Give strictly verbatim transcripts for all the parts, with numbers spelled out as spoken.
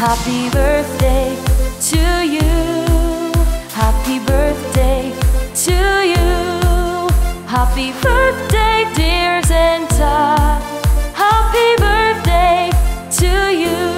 Happy birthday to you. Happy birthday to you. Happy birthday, dear Santa. Happy birthday to you.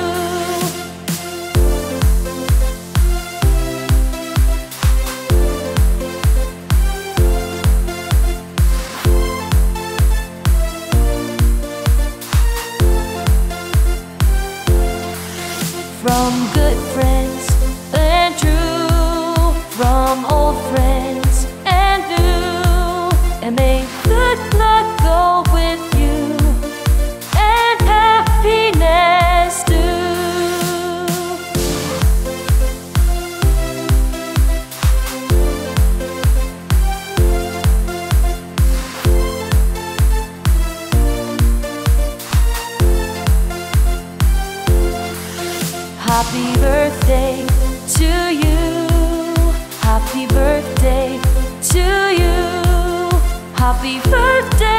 From good friends and true, from old friends and new, and may good luck go with you, and happiness too. Happy birthday to you. Happy birthday to you. Happy birthday.